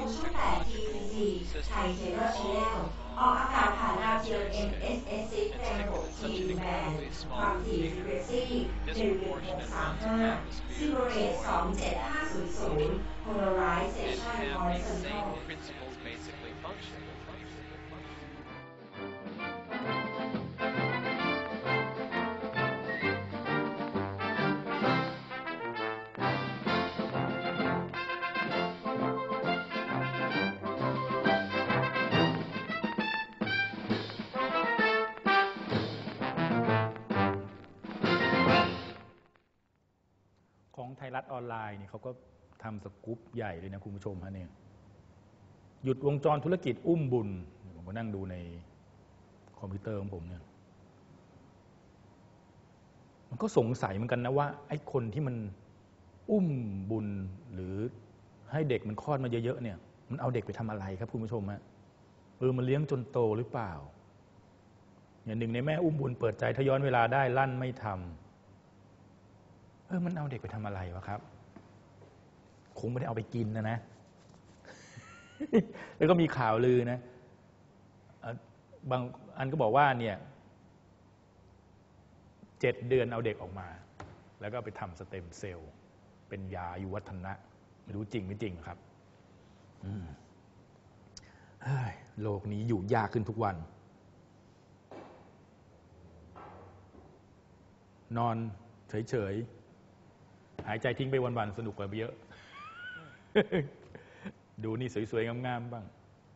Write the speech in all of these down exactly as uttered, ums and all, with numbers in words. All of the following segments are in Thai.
มช่องแปด ที ซี ซี ไทยเคเบิลชแนลออกอากาศผ่านดาวเทียม เอ็ม เอส เอส ซิกซ์ แรงหก ที แบนด์ความถี่ Frequency หนึ่งหนึ่งหกสามห้า Zero Rate สองเจ็ดห้าศูนย์ศูนย์ Polarization Horizontal ของไทยรัฐออนไลน์เนี่ยเขาก็ทำสกู๊ปใหญ่เลยนะคุณผู้ชมฮะเนี่ยหยุดวงจรธุรกิจอุ้มบุญผมก็นั่งดูในคอมพิวเตอร์ของผมเนี่ยมันก็สงสัยเหมือนกันนะว่าไอ้คนที่มันอุ้มบุญหรือให้เด็กมันคลอดมาเยอะๆเนี่ยมันเอาเด็กไปทำอะไรครับคุณผู้ชมฮะเออมันเลี้ยงจนโตหรือเปล่าอย่างหนึ่งในแม่อุ้มบุญเปิดใจถ้าย้อนเวลาได้ลั่นไม่ทำเออมันเอาเด็กไปทำอะไรวะครับคงไม่ได้เอาไปกินนะนะ แล้วก็มีข่าวลือนะบางอันก็บอกว่าเนี่ยเจ็ดเดือนเอาเด็กออกมาแล้วก็ไปทำสเต็มเซลล์เป็นยาอายุวัฒนะไม่รู้จริงไม่จริงครับโลกนี้อยู่ยากขึ้นทุกวันนอนเฉยๆหายใจทิ้งไปวันๆสนุกกว่าเยอะ ดูนี่สวยๆงามๆบ้าง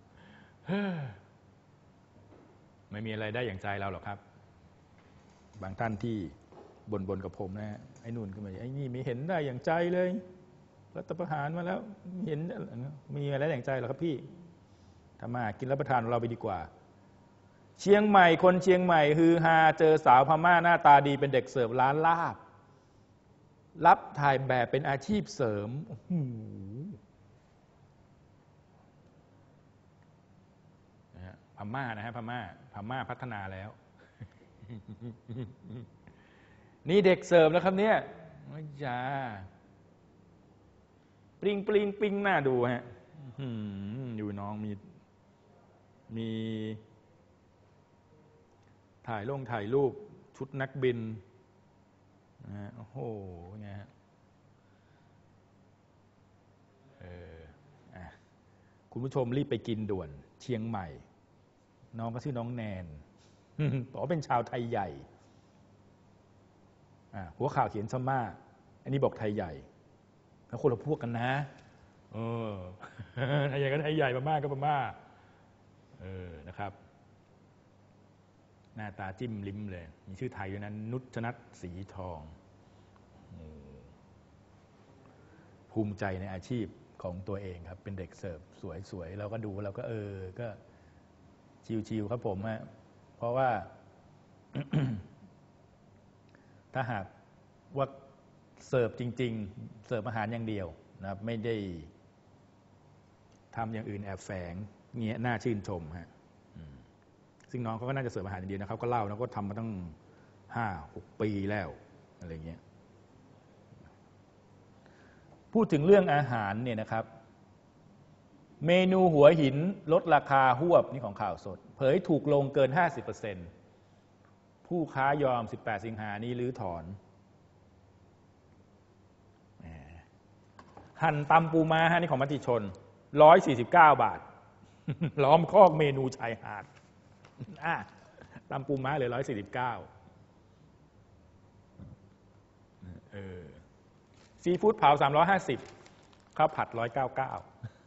ไม่มีอะไรได้อย่างใจเราหรอกครับบางท่านที่บ่นๆกับผมนะไอ้นู่นก็ไม่ไอ้นี่ไม่เห็นได้อย่างใจเลยรัฐประหารมาแล้วเห็นมีอะไรได้อย่างใจหรอครับพี่ทำมากินรับประทานของเราไปดีกว่าเชียงใหม่คนเชียงใหม่ฮือฮาเจอสาวพม่าหน้าตาดีเป็นเด็กเสิร์ฟร้านลาบรับถ่ายแบบเป็นอาชีพเสริมพม่านะฮะพม่าพม่าพัฒนาแล้วนี่เด็กเสิร์ฟแล้วครับเนี่ยจ้าปริงปริงปิงหน้าดูฮะอยู่น้องมีมีถ่ายลงถ่ายรูปชุดนักบินนะฮะโอ้โหไงฮะเอออ่ะคุณผู้ชมรีบไปกินด่วนเชียงใหม่น้องก็ชื่อน้องแนนบอกว่าเป็นชาวไทยใหญ่หัวข่าวเขียนซะมากอันนี้บอกไทยใหญ่แล้วคนละพวกกันนะเออไทยใหญ่ก็ไทยใหญ่พม่าก็พม่าเออนะครับหน้าตาจิ้มลิ้มเลยมีชื่อไทยด้วยนั้นนุชนัทสีทองภูมิใจในอาชีพของตัวเองครับเป็นเด็กเสิร์ฟสวยๆเราก็ดูเราก็เออก็ชิวๆครับผมฮะเพราะว่า ถ้าหากว่าเสิร์ฟจริงๆเสิร์ฟอาหารอย่างเดียวนะครับไม่ได้ทำอย่างอื่นแอบแฝงเงี้ยน่าชื่นชมฮะซึ่งน้องเขาก็น่าจะเสิร์ฟอาหารอย่างเดียวนะครับก็เล่านะก็ทำมาตั้งห้าหกปีแล้วอะไรเงี้ยพูดถึงเรื่องอาหารเนี่ยนะครับเมนูหัวหินลดราคาหวบนี่ของข่าวสดเผยถูกลงเกิน ห้าสิบเปอร์เซ็นต์ ผู้ค้ายอมสิบแปดสิงหานี้รื้อถอนหั่นตำปูม้าฮะนี่ของมติชนหนึ่งร้อยสี่สิบเก้าบาทล้อมคอกเมนูชายหาดอ่ะตำปูม้าเลยหนึ่งร้อยสี่สิบเก้าเออซีฟู้ดเผาสามร้อยห้าสิบข้าวผัดหนึ่งร้อยเก้าสิบเก้า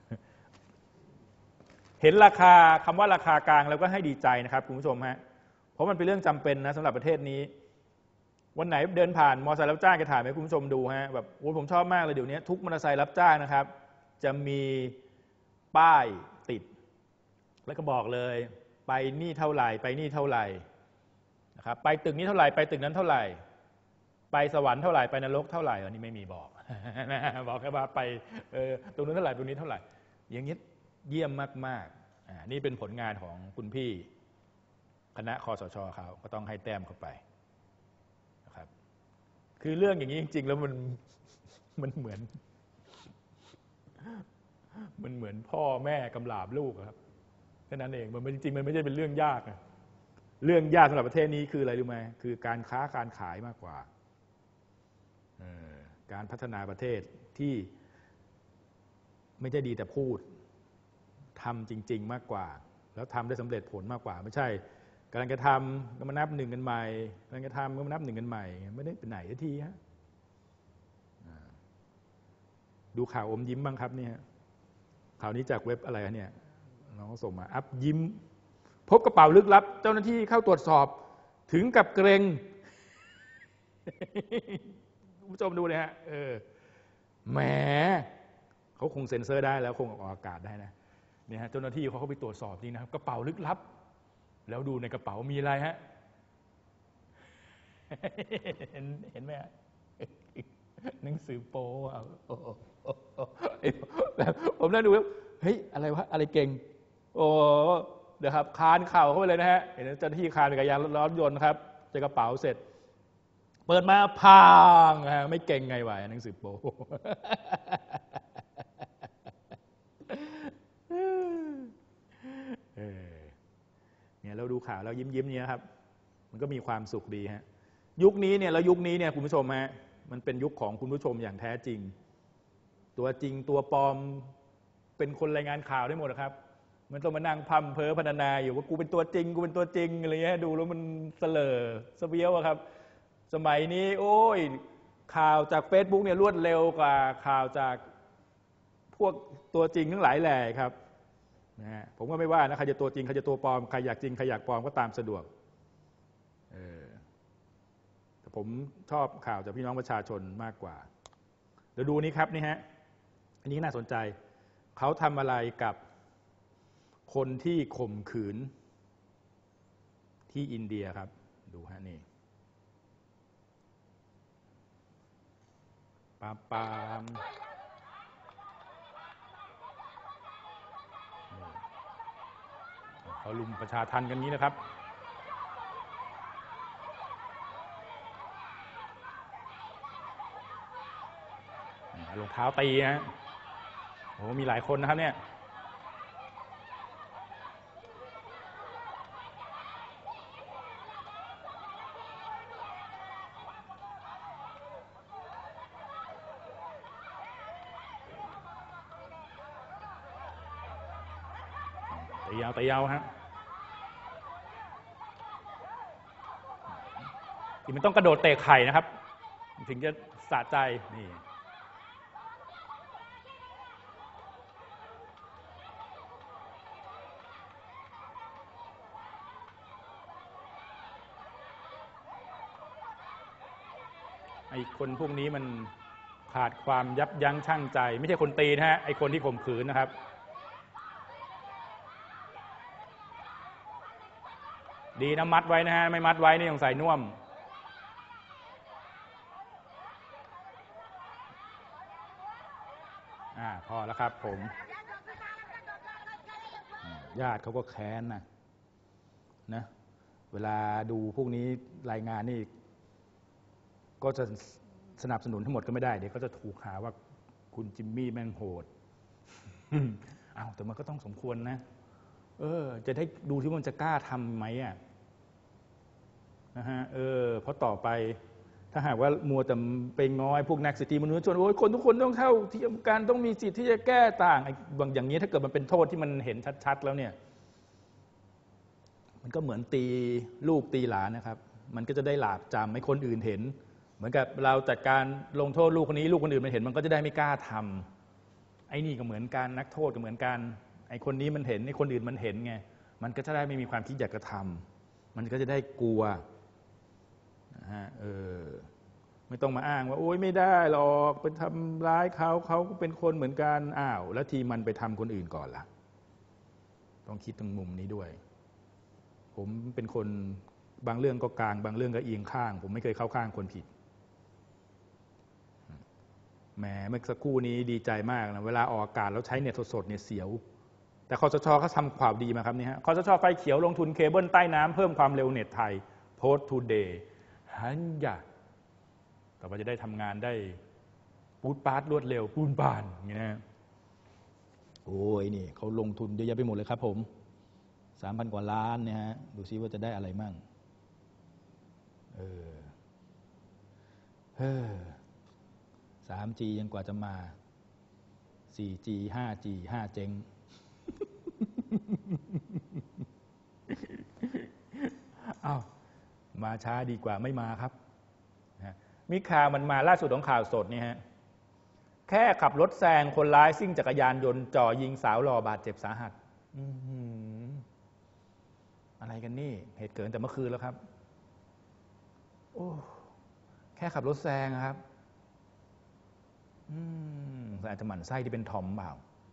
เห็นราคาคำว่าราคากลางแล้วก็ให้ดีใจนะครับคุณผู้ชมฮะเพราะมันเป็นเรื่องจำเป็นนะสำหรับประเทศนี้วันไหนเดินผ่านมอเตอร์ไซค์รับจ้างจะถ่ายให้คุณผู้ชมดูฮะแบบโอ้ผมชอบมากเลยเดี๋ยวนี้ทุกมอเตอร์ไซค์รับจ้างนะครับจะมีป้ายติดแล้วก็บอกเลยไปนี่เท่าไหร่ไปนี่เท่าไหร่นะครับไปตึกนี้เท่าไหร่ไปตึกนั้นเท่าไหร่ไปสวรรค์เท่าไหร่ไปนรกเท่าไหร่อันนี้ไม่มีบอกบอกแค่ว่าไปเออตรงนู้นเท่าไหร่ตรงนี้เท่าไหร่อย่างนี้เยี่ยมมากๆอ่านี่เป็นผลงานของคุณพี่คณะคสช.เขาก็ต้องให้แต้มเข้าไปนะครับคือเรื่องอย่างนี้จริงๆแล้วมันมันเหมือนมันเหมือนพ่อแม่กำลาบลูกครับแค่นั้นเองมันจริงๆมันไม่ใช่เป็นเรื่องยากนะเรื่องยากสำหรับประเทศนี้คืออะไรรู้ไหมคือการค้าการขายมากกว่าการพัฒนาประเทศที่ไม่ใช่ดีแต่พูดทำจริงๆมากกว่าแล้วทำได้สำเร็จผลมากกว่าไม่ใช่กำลังจะทำก็มานับหนึ่งกันใหม่กำลังจะทำก็มานับหนึ่งกันใหม่ไม่ได้ไปไหนสักทีฮะดูข่าวอมยิ้มบ้างครับเนี่ยข่าวนี้จากเว็บอะไรเนี่ยน้องส่งมาอัพยิ้มพบกระเป๋าลึกลับเจ้าหน้าที่เข้าตรวจสอบถึงกับเกรงคุณผู้ชมดูเลยฮะเออแหมเขาคงเซ็นเซอร์ได้แล้วคงออกอากาศได้นะเนี่ยฮะเจ้าหน้าที่เขาเข้าไปตรวจสอบนี่นะครับกระเป๋าลึกลับแล้วดูในกระเป๋ามีอะไรฮะเห็นเห็นไหมฮะหนังสือโป๊ะผมนั่งดูแล้วเฮ้ยอะไรวะอะไรเก่งโอ้เดี๋ยวครับคานเข่าเข้าไปเลยนะฮะเห็นเจ้าหน้าที่คานไปกับยานรถยนต์ครับเจอกระเป๋าเสร็จเปิดมาพังฮะไม่เก่งไงวะหนังสือโป๊เนี่ยเราดูข่าวแล้วยิ้มยิ้มเนี่ยครับมันก็มีความสุขดีฮะยุคนี้เนี่ยแล้วยุคนี้เนี่ยคุณผู้ชมฮะมันเป็นยุคของคุณผู้ชมอย่างแท้จริงตัวจริงตัวปลอมเป็นคนรายงานข่าวได้หมดครับมันต้องมานั่งพัมเพ้อพรรณนาอยู่ว่ากูเป็นตัวจริงกูเป็นตัวจริงอะไรเงี้ยดูแล้วมันเสลอเสเบี้ยวครับสมัยนี้โอ้ยข่าวจาก Facebook เนี่ยรวดเร็วกว่าข่าวจากพวกตัวจริงทั้งหลายแหล่ครับนะฮะผมก็ไม่ว่านะใครจะตัวจริงใครจะตัวปลอมใครอยากจริงใครอยากปลอมก็ตามสะดวกเออแต่ผมชอบข่าวจากพี่น้องประชาชนมากกว่าเดี๋ยวดูนี้ครับนี่ฮะอันนี้น่าสนใจเขาทำอะไรกับคนที่ข่มขืนที่อินเดียครับดูฮะนี่ปามปามเขาลุมประชาทัณฑ์กันนี้นะครับรองเท้าตีฮะโอ้มีหลายคนนะครับเนี่ยตียาวตียาวฮะที่มันต้องกระโดดเตะไข่นะครับถึงจะสะใจนี่ไอ้คนพวกนี้มันขาดความยับยั้งชั่งใจไม่ใช่คนตีนะฮะไอ้คนที่ข่มขืนนะครับดีนะมัดไว้นะฮะไม่มัดไว้นี่ต้องใส่น่วมอ่าพอแล้วครับผมญาติเขาก็แค้นนะนะเวลาดูพวกนี้รายงานนี่ก็จะสนับสนุนทั้งหมดก็ไม่ได้เดี๋ยวก็จะถูกหาว่าคุณจิมมี่แม่งโหดอ้าวแต่มันก็ต้องสมควรนะเออจะได้ดูที่มันจะกล้าทำไหมอ่ะนะฮะเออเพราะต่อไปถ้าหากว่ามัวแต่ไปง้อยพวกนักสิทธิมนุษยชนโอ้ยคนทุกคนต้องเท่าเทียมกันต้องมีสิทธิ์ที่จะแก้ต่างบางอย่างนี้ถ้าเกิดมันเป็นโทษที่มันเห็นชัดๆแล้วเนี่ยมันก็เหมือนตีลูกตีหลานนะครับมันก็จะได้หลาบจำให้คนอื่นเห็นเหมือนกับเราจัดการลงโทษลูกคนนี้ลูกคนอื่นมันเห็นมันก็จะได้ไม่กล้าทำไอ้นี่ก็เหมือนกันนักโทษก็เหมือนกันไอ้คนนี้มันเห็นไอ้คนอื่นมันเห็นไงมันก็จะได้ไม่มีความคิดอยากจะทำมันก็จะได้กลัวนะฮะเออไม่ต้องมาอ้างว่าโอ๊ยไม่ได้หรอกไปทำร้ายเขาเขาก็เป็นคนเหมือนกันอ้าวแล้วทีมันไปทำคนอื่นก่อนล่ะต้องคิดตรงมุมนี้ด้วยผมเป็นคนบางเรื่องก็กลางบางเรื่องก็เอียงข้างผมไม่เคยเข้าข้างคนผิดแหมเมื่อสักครู่นี้ดีใจมากนะเวลาออกอากาศแล้วใช้เน็ตสดๆเนี่ยเสียวแต่คสช.เขาทำข่าวดีมาครับนี่ฮะคสช.ไฟเขียวลงทุนเคเบิลใต้น้ำเพิ่มความเร็วเน็ตไทยโพสต์ทูเดย์ฮันยาต่อไปจะได้ทำงานได้ปูดปาดรวดเร็วปูนบานอย่างนี้นะโอ้วยนี่เขาลงทุนเยอะแยะไปหมดเลยครับผมสามพันกว่าล้านเนี่ยฮะดูซิว่าจะได้อะไรมั่งเออเฮ้อ สามจี ยังกว่าจะมา สี่จี ห้าจี ห้าเจ๊ง อ้าวมาช้าดีกว่าไม่มาครับนะมีข่าวมันมาล่าสุดของข่าวสดนี่ฮะแค่ขับรถแซงคนร้ายซิ่งจักรยานยนต์จ่อยิงสาวหล่อบาดเจ็บสาหัสอะไรกันนี่เหตุเกิดแต่เมื่อคืนแล้วครับโอ้แค่ขับรถแซงครับอืมอาจจะหมั่นไส้ที่เป็นทอมเปล่า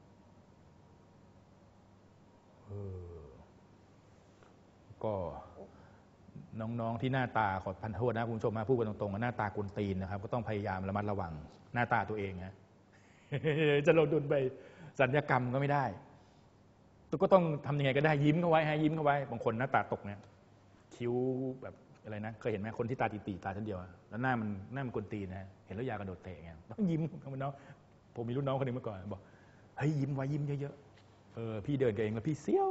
เออก็น้องๆที่หน้าตาขอพันโทษนะคุณผู้ชมมาพูดกันตรงๆหน้าตากวนตีนนะครับก็ต้องพยายามระมัดระวังหน้าตาตัวเองนะ จะลงทุนไปสัญญกรรมก็ไม่ได้ก็ต้องทำยังไงก็ได้ยิ้มเข้าไว้ให้ยิ้มเข้าไว้บางคนหน้าตาตกเนี่ยคิ้วแบบอะไรนะเคยเห็นไหมคนที่ตาตีๆตาชั้นเดียวแล้วหน้ามันหน้ามันกวนตีนนะเห็นแล้วอยากกระโดดเตะไงต้องยิ้มมันเนาะผมมีรุ่นน้องคนนึงเมื่อก่อนบอกเฮ้ยยิ้มไว้ยิ้มเยอะๆเออพี่เดินกันเองแล้วพี่เซี่ยว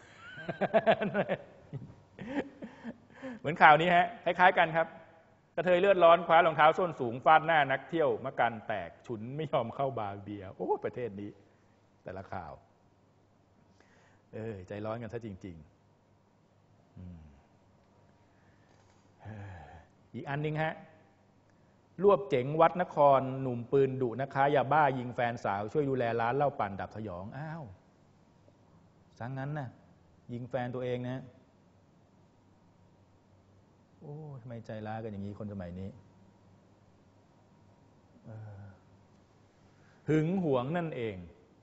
เหมือนข่าวนี้ฮะคล้ายๆกันครับกระเทยเลือดร้อนคว้ารองเท้าส้นสูงฟาดหน้านักเที่ยวมะกันแตกฉุนไม่ยอมเข้าบาร์เบียร์โอ้ประเทศนี้แต่ละข่าวเออใจร้อนกันซะจริงๆอีกอันนึงฮะรวบเจ๋งวัดนครหนุ่มปืนดุนะคะยาบ้ายิงแฟนสาวช่วยดูแลร้านเหล้าปั่นดับสยองอ้าวสังงั้นน่ะยิงแฟนตัวเองนะโอ้ทำไมใจร้ายกันอย่างนี้คนสมัยนี้หึงหวงนั่นเอง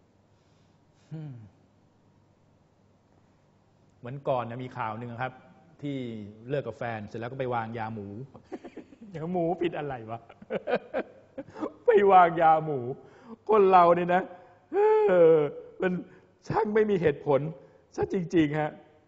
เหมือนก่อนนะมีข่าวหนึ่งครับที่เลิกกับแฟนเสร็จแล้วก็ไปวางยาหมูยาหมูผิดอะไรวะ ไปวางยาหมูคนเราเนี่ยนะเออมันช่างไม่มีเหตุผลซะจริงๆฮะ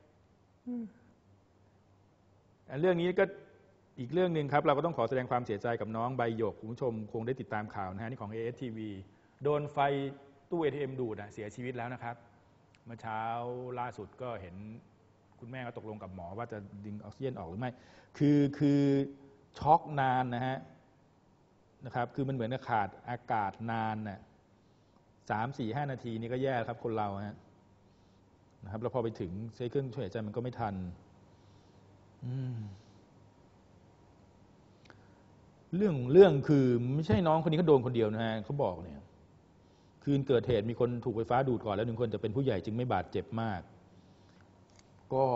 เรื่องนี้ก็อีกเรื่องหนึ่งครับเราก็ต้องขอแสดงความเสียใจกับน้องใบหยกคุณผู้ชมคงได้ติดตามข่าวนะฮะนี่ของ เอ เอส ที วี โดนไฟตู้ เอ ที เอ็ม ดูดเสียชีวิตแล้วนะครับเมื่อเช้าล่าสุดก็เห็นคุณแม่ก็ตกลงกับหมอว่าจะดึงออกซิเจนออกหรือไม่คือคือช็อกนานนะฮะนะครับคือมันเหมือนกับขาดอากาศนานน่ะสามสี่ห้านาทีนี่ก็แย่ครับคนเราฮะนะครับแล้วพอไปถึงใช้เครื่องช่วยหายใจมันก็ไม่ทันเรื่องเรื่องคือไม่ใช่น้องคนนี้เขาโดนคนเดียวนะฮะเขาบอกเนี่ยคืนเกิดเหตุมีคนถูกไฟฟ้าดูดก่อนแล้วหนึ่งคนจะเป็นผู้ใหญ่จึงไม่บาดเจ็บมากก็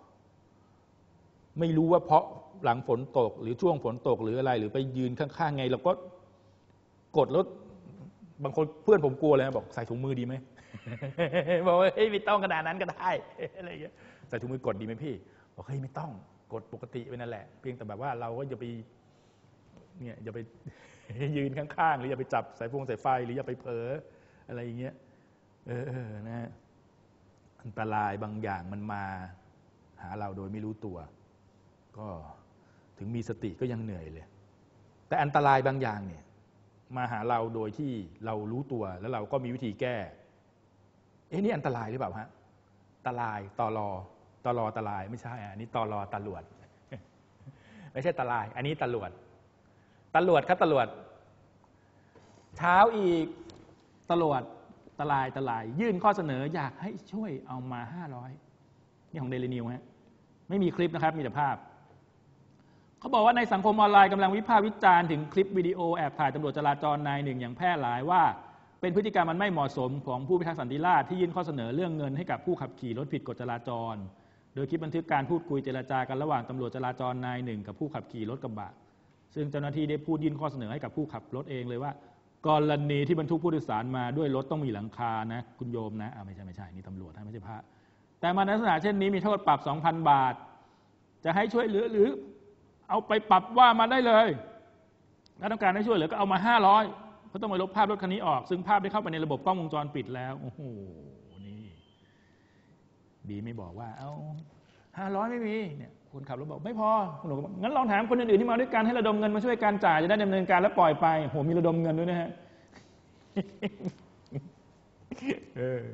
ไม่รู้ว่าเพราะหลังฝนตกหรือช่วงฝนตกหรืออะไรหรือไปยืนข้างๆไงเราก็กดแล้วบางคนเพื่อนผมกลัวเลยนะบอกใส่ถุงมือดีไหม บอกว่าเฮ้ยไม่ต้องขนาดนั้นก็ได้อะไรอย่างเงี้ยใส่ถุงมือกดดีไหมพี่บอกเฮ้ยไม่ต้องกดปกติไปนั่นแหละเพียงแต่แบบว่าเราก็อย่าไปเนี่ยอย่าไป ยืนข้างๆหรืออย่าไปจับสายฟงสายไฟหรืออย่าไปเผลออะไรอย่างเงี้ยเออนะฮะอันตรายบางอย่างมันมาหาเราโดยไม่รู้ตัวก็ถึงมีสติก็ยังเหนื่อยเลยแต่อันตรายบางอย่างเนี่ยมาหาเราโดยที่เรารู้ตัวแล้วเราก็มีวิธีแก้เอ๊ะนี่อันตรายหรือเปล่าฮะตรายตอรอตอรอตรายไม่ใช่อันนี้ตอรอตะหลวด ไม่ใช่ตรายอันนี้ตะหลวดตำรวจครับตำรวจเช้าอีกตำรวจตลายตลายยื่นข้อเสนออยากให้ช่วยเอามาห้าร้อยนี่ของเดลินิวฮะไม่มีคลิปนะครับมีแต่ภาพเขาบอกว่าในสังคมออนไลน์กำลังวิพากษ์วิจารณ์ถึงคลิปวิดีโอแอบถ่ายตำรวจจราจรนายหนึ่งอย่างแพร่หลายว่าเป็นพฤติกรรมมันไม่เหมาะสมของผู้พิทักษ์สันติราษฎร์ที่ยื่นข้อเสนอเรื่องเงินให้กับผู้ขับขี่รถผิดกฎจราจรโดยคลิปบันทึกการพูดคุยเจรจากันระหว่างตำรวจจราจรนายหนึ่งกับผู้ขับขี่รถกระบะซึ่งเจ้าหน้าที่ได้พูดยื่นข้อเสนอให้กับผู้ขับรถเองเลยว่ากรณีที่บรรทุกผู้โดยสารมาด้วยรถต้องมีหลังคานะคุณโยมนะอ่าไม่ใช่ไม่ใช่นี่ตำรวจนะไม่ใช่พระแต่มาในลักษณะเช่นนี้มีโทษปรับ สองพัน บาทจะให้ช่วยเหลือหรือเอาไปปรับว่ามาได้เลยถ้าต้องการให้ช่วยเหลือก็เอามาห้าร้อยก็ต้องไปลบภาพรถคันนี้ออกซึ่งภาพได้เข้าไปในระบบกล้องวงจรปิดแล้วโอ้โหนี่ดีไม่บอกว่าเอาห้าร้อยไม่มีเนี่ยคนขับรถบอกไม่พอคุณหนูงั้นลองถามคนอื่นๆที่มาด้วยกันให้ระดมเงินมาช่วยการจ่ายจะได้ดำเนินการแล้วปล่อยไปโหมีระดมเงินด้วยนะฮะ เออ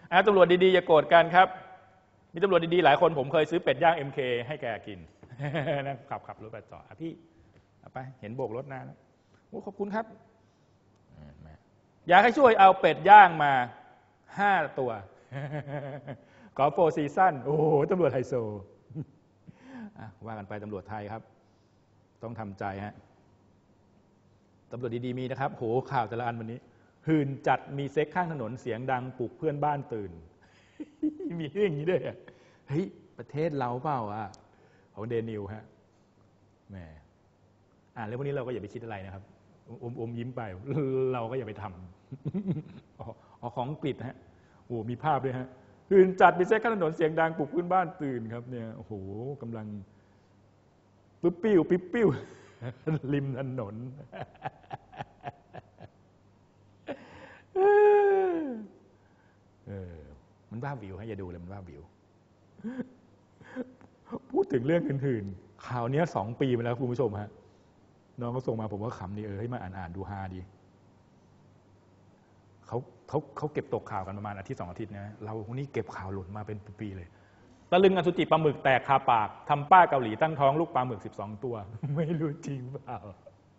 อ่ะตำรวจดีๆอย่าโกรธกันครับมีตำรวจดีๆหลายคนผมเคยซื้อเป็ดย่าง เอ็ม เค ให้แกกิน นะขับขับรถไปจอดอ่ะพี่เอาไปเห็นโบกรถนานแล้วโอ้ขอบคุณครับอยากให้ช่วยเอาเป็ดย่างมาห้าตัวขอโฟร์ซีซั่นโอ้โหตำรวจไฮโซว่ากันไปตำรวจไทยครับต้องทำใจฮะตำรวจดีๆมีนะครับโหข่าวแต่ละอันวันนี้หื่นจัดมีเซ็กข้างถนนเสียงดังปลุกเพื่อนบ้านตื่น มีเรื่องอย่างนี้ด้วยเฮ้ยประเทศเราเปล่าอ่ะของเดนิวฮะแหมอ่านแล้วพวกนี้เราก็อย่าไปคิดอะไรนะครับอมอมยิ้มไปเราก็อย่าไปทำอ๋อของอังกฤษฮะโอ้มีภาพด้วยฮะหื่นจัดมีเซ็กข้างถนนเสียงดังปลุกเพื่อนบ้านตื่นครับเนี่ยโอ้โหกำลังปิ๊บปิ้วปิ๊บปิ้วริมถนนเออมันบ้าวิวฮะอย่าดูเลยมันบ้าวิวพูดถึงเรื่องอื่นๆข่าวนี้สองปีมาแล้วคุณผู้ชมฮะน้องเขาส่งมาผมก็ขำดีเออให้มาอ่านๆดูฮาดีเขาเขาเขาเก็บตกข่าวกันประมาณอาทิตย์สองอาทิตย์นะเราพวกนี้เก็บข่าวหลุดมาเป็นปีๆเลยตะลึงอสุจิปลาหมึกแตกคาปากทำป้าเกาหลีตั้งท้องลูกปลาหมึกสิบสองตัวไม่รู้จริงเปล่า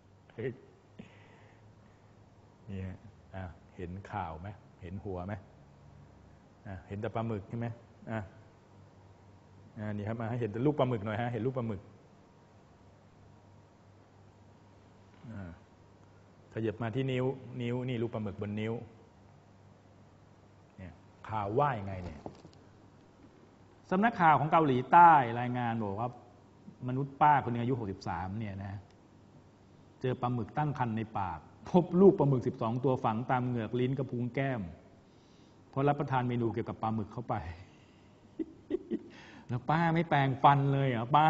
เนี่ยเห็นข่าวไหมเห็นหัวไหมเห็นแต่ปลาหมึกใช่ไหมอ่านี่ครับมาให้เห็นแต่ลูกปลาหมึกหน่อยฮะเห็นลูกปลาหมึกขยับมาที่นิ้วนิ้วนี่ลูกปลาหมึกบนนิ้วเนี่ยข่าวว่ายังไงเนี่ยสำนักข่าวของเกาหลีใต้รายงานบอกว่ามนุษย์ป้าคนนึงอายุหกสิบสามเนี่ยนะเจอปลาหมึกตั้งครรภ์ในปากพบลูกปลาหมึกสิบสองตัวฝังตามเหงือกลิ้นกระพุ้งแก้มพอรับประทานเมนูเกี่ยวกับปลาหมึกเข้าไปแล้วป้าไม่แปรงฟันเลยเหรอป้า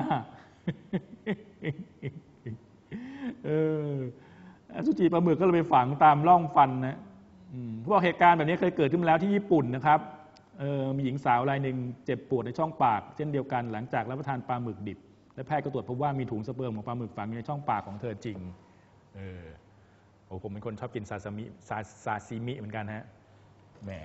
เอออสุจิปลาหมึกก็เลยไปฝังตามร่องฟันนะพวกเหตุการณ์แบบนี้เคยเกิดขึ้นมาแล้วที่ญี่ปุ่นนะครับเออมีหญิงสาวรายหนึ่งเจ็บปวดในช่องปากเช่นเดียวกันหลังจากรับประทานปลาหมึกดิบและแพทย์ก็ตรวจพบว่ามีถุงสเปิร์มของปลาหมึกฝังอยู่ในช่องปากของเธอจริงเออโอ้ผมเป็นคนชอบกินซาซิมิซาซิมิเหมือนกันฮะแหม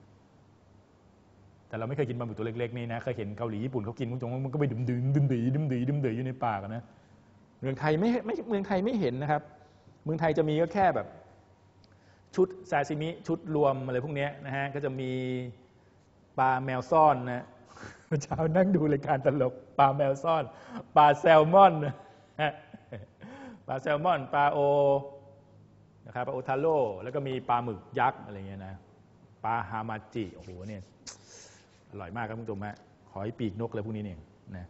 แต่เราไม่เคยกินปลาหมึกตัวเล็กๆนี่นะเคยเห็นเกาหลีญี่ปุ่นเขากินจงมันก็ไปดึมดึมดึมดีดึมดีดึมดีอยู่ในปากนะเมืองไทยไม่ไม่เมืองไทยไม่เห็นนะครับเมืองไทยจะมีก็แค่แบบชุดซาซิมิชุดรวมอะไรพวกนี้นะฮะก็จะมีปลาแมวซ่อนนะเมื่อเช้านั่งดูรายการตลกปลาแมวซ่อนปลาแซลมอนปลาแซลมอนปลาโอนะครับปลาโอทาโร่แล้วก็มีปลาหมึกยักษ์อะไรเงี้ยนะปลาฮามาจิโอ้โหเนี่ยอร่อยมากครับคุณผู้ชมฮะหอยปีกนกอะไรพวกนี้เนี่ยนะ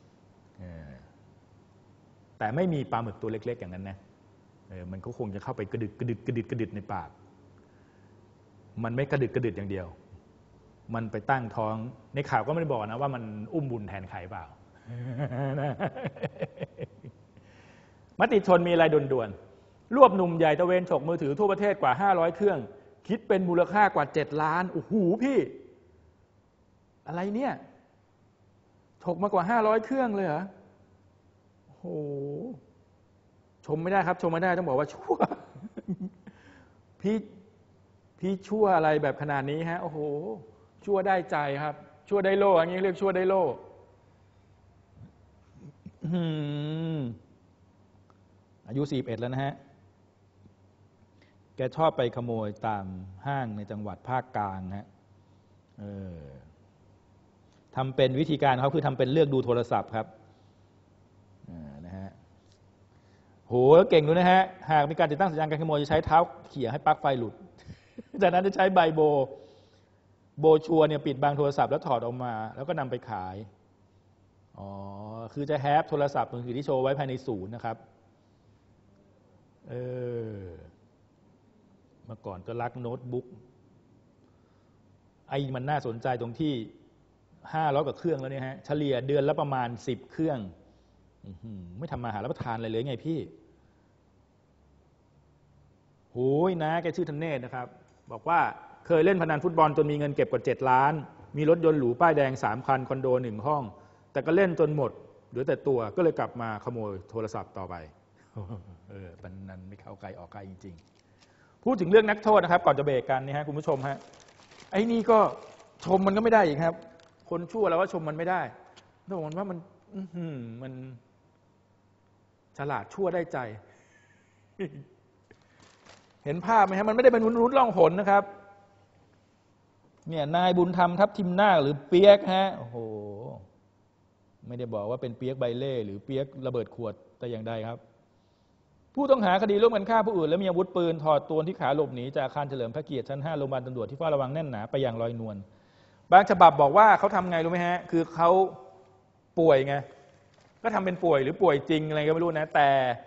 แต่ไม่มีปลาหมึกตัวเล็กๆอย่างนั้นนะเออมันก็คงจะเข้าไปกระดึกกระดึกกระดึกกระดึกในปากมันไม่กระดึกกระดึกอย่างเดียวมันไปตั้งท้องในข่าวก็ไม่ได้บอกนะว่ามันอุ้มบุญแทนใครเปล่ามติชนมีอะไรด่วนๆรวบหนุ่มใหญ่ตะเวนฉกมือถือทั่วประเทศกว่าห้าร้อยเครื่องคิดเป็นมูลค่ากว่าเจ็ดล้านโอ้โหพี่อะไรเนี่ยฉกมากว่าห้าร้อยเครื่องเลยเหรอโอ้โหชมไม่ได้ครับชมไม่ได้ต้องบอกว่าชั่วพี่พี่ชั่วอะไรแบบขนาดนี้ฮะโอ้โหชั่วได้ใจครับชั่วได้โล่อย่างนี้เรียกชั่วได้โล่อายุสี่สิบเอ็ดแล้วนะฮะแกชอบไปขโมยตามห้างในจังหวัดภาคกลางฮะเออทำเป็นวิธีการเขาคือทำเป็นเลือกดูโทรศัพท์ครับนะฮะโหเก่งด้วยนะฮะหากมีการติดตั้งสัญญาณการขโมยจะใช้เท้าเขี่ยให้ปลั๊กไฟหลุดจากนั้นจะใช้ใบโบโบชัวเนี่ยปิดบังโทรศัพท์แล้วถอดออกมาแล้วก็นำไปขายอ๋อคือจะแฮปโทรศัพท์มือถือที่โชว์ไว้ภายในศูนย์นะครับเออเมื่อก่อนก็รักโน้ตบุ๊กไอ้มันน่าสนใจตรงที่ห้าร้อยกว่าเครื่องแล้วเนี่ยฮะเฉลี่ยเดือนละประมาณสิบเครื่องไม่ทำมาหารับประทานอะไรเลยไงพี่โหยนะแกชื่อธเนศนะครับบอกว่าเคยเล่นพนันฟุตบอลจนมีเงินเก็บกว่าเจ็ดล้านมีรถยนต์หรูป้ายแดงสามคันคอนโดหนึ่งห้องแต่ก็เล่นจนหมดเหลือแต่ตัวก็เลยกลับมาขโมยโทรศัพท์ต่อไปเออมันนั้นไม่เข้าไกลออกไกลจริงๆพูดถึงเรื่องนักโทษนะครับก่อนจะเบรกกันนี่ฮะคุณผู้ชมฮะไอ้นี่ก็ชมมันก็ไม่ได้อีกครับ คนชั่วแล้วว่าชมมันไม่ได้ต้องบอกมันว่ามันมันฉลาดชั่วได้ใจ เห็นภาพไหมครับมันไม่ได้เป็นรุนร่องหนนะครับเนี่ยนายบุญธรรมทับทิมนาคหรือเปียกฮะโอ้โหไม่ได้บอกว่าเป็นเปียกใบเล่หรือเปียกระเบิดขวดแต่อย่างใดครับผู้ต้องหาคดีร่วมกันฆ่าผู้อื่นและมีอาวุธปืนถอดตัวที่ขาหลบหนีจากอาคารเฉลิมพระเกียรติชั้นห้าโรงพยาบาลตำรวจที่เฝ้าระวังแน่นหนาไปอย่างลอยนวลบางฉบับบอกว่าเขาทำไงรู้ไหมฮะคือเขาป่วยไงก็ทำเป็นป่วยหรือป่วยจริงอะไรก็ไม่รู้นะแต่